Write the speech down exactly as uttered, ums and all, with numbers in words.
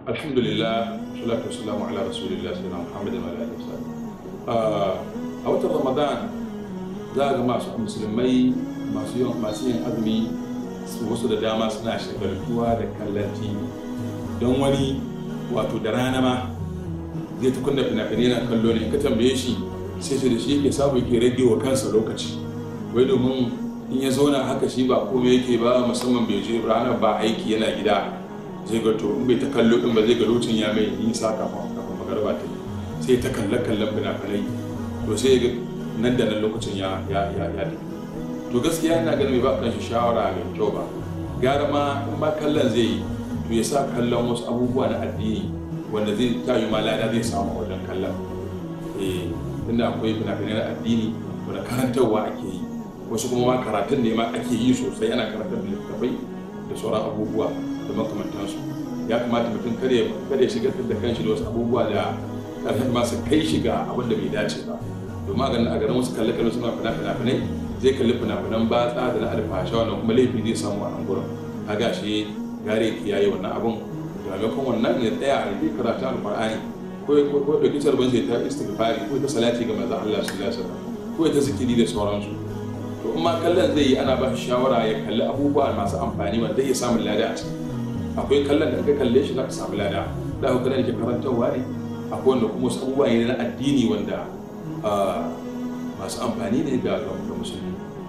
Alhamdulillah, salatu wassalamu ala rasulillah sayyidina Muhammadin wa alihi wasallam. A watan Ramadan za ga masu musulmai masu yin masu yin azumi wasu da dama suna shagaltuwa da kallon T V don wani wato da rana ma zai ta kunna fina-finai na kallo ne, in ka tambaye shi sai shi da shi yake samu yake rage wa kansa lokaci, wai domin in ya zauna haka shi ba komai yake ba, musamman bai je ranar ba aiki yana gida, zai ga to in bai ta kallo din ba zai ga lokacin ya mai nisa kafin kafin magarba ta yi, sai ta kalla kallon fina-finai, to sai ga nan da nan lokacin ya ya ya ya to gaskiya ina ganin bai ba kan shi shawara mai kyau ba, gara ma in ma kallon zai yi to ya sa kallon wasu abubuwa na addini wanda zai tayi ma lada zai samu a wajen kallon. eh inda akwai fina-finai na addini wanda karantarwa ake yi, wasu kuma ma karatun ne ma ake yi sosai, ana karantar da littattafai da sauran abubuwa da makamantansu. Ya kamata mutum kare kare shigar da kanshi da wasu abubuwa da ƙarshen masu kai shiga abin da bai dace ba, domin a ganin a ganin wasu kalle-kalle suna fina-finai zai kalli fina-finan batsa da na alfasha wannan kuma laifi zai samu a nan gurin, a gashi gare ki yayi wannan abun da maimakon wannan ya tsaya a yi karatu alqur'ani ko ko da kitar ban sai ta istighfari ko ta salati ga manzon Allah sallallahu alaihi wasallam ko ta zikiri da sauransu. To in ma kallon zai yi ana ba shi shawara ya kalli abubuwa masu amfani wanda zai samu lada a ciki. Akwai kallon da ka kalle shi zaka samu lada, da ka kana da karantarwa ne, akwai wanda kuma wasu abubuwa ne na addini wanda masu amfani ne ga musulmi.